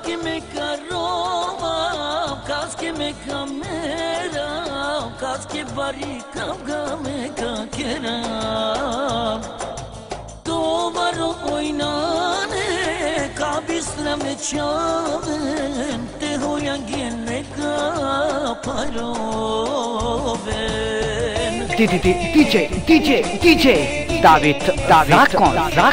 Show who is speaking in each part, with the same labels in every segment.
Speaker 1: Caschi-me ca Roma, caschi-me ca Mera, caschi barika game ka kera. Dovaro oynane, kabistra me çaven, te hoyangene ka paroven.
Speaker 2: DJ David Rakon.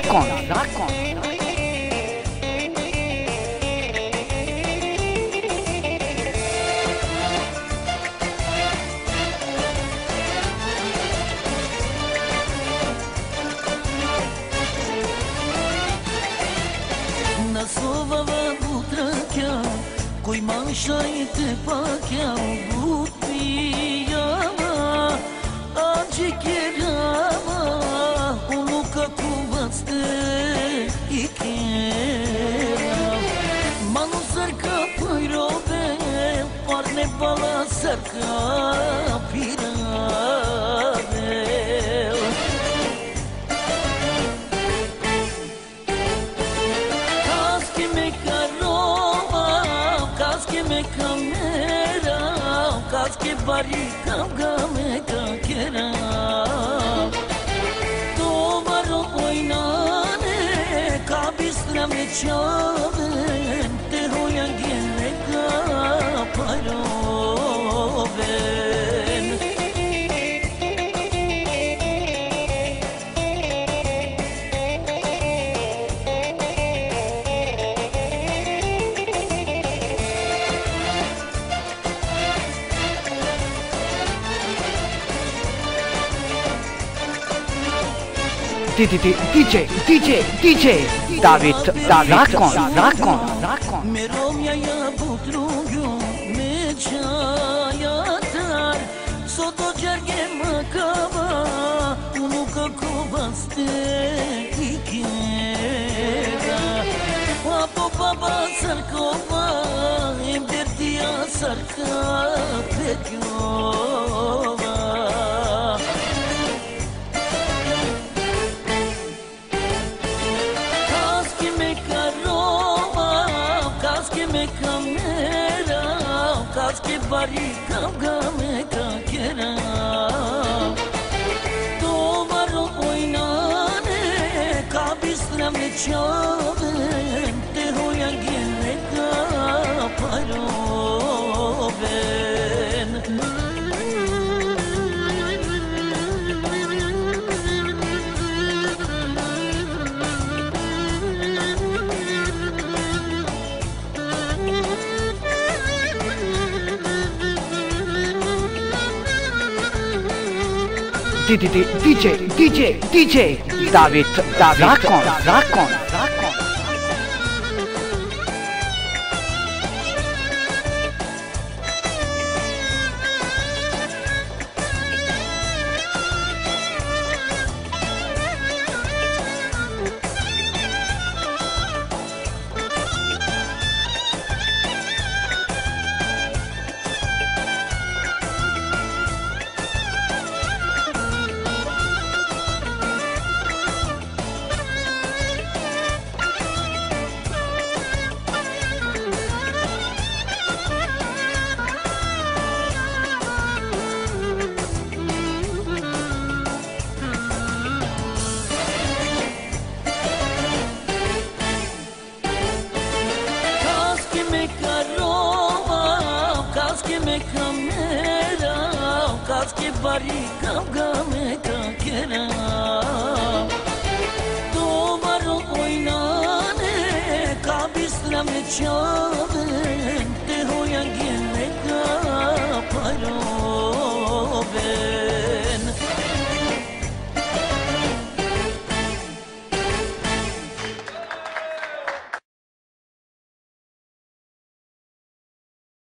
Speaker 1: Nasovava butrakia, koi manšajte pakja butijama, ađe kerama, unu kako vas te ikera. Manu sarka pojrobe, parne bala sarka pirave. Caschi-me ca Mera, caschi barika game ka kera. Dovaro oynane, kabistra me çaven, te hoyangene ka paroven.
Speaker 2: DJ David Rakon.
Speaker 1: Me romja ja butruju, me qajatar, soto gjerge më kava, unu kako vas te ikera. Apo baba sarkova, imdertia sarka pekjova. Caschi-me ca Mera, caschi barika game ka kera. Dovaro oynane, kabistra me çaven, te hoyangene ka paroven.
Speaker 2: DJ David Rakon. Caschi-me ca Mera, caschi barika game ka kera. Dovaro oynane, kabistra me çaven,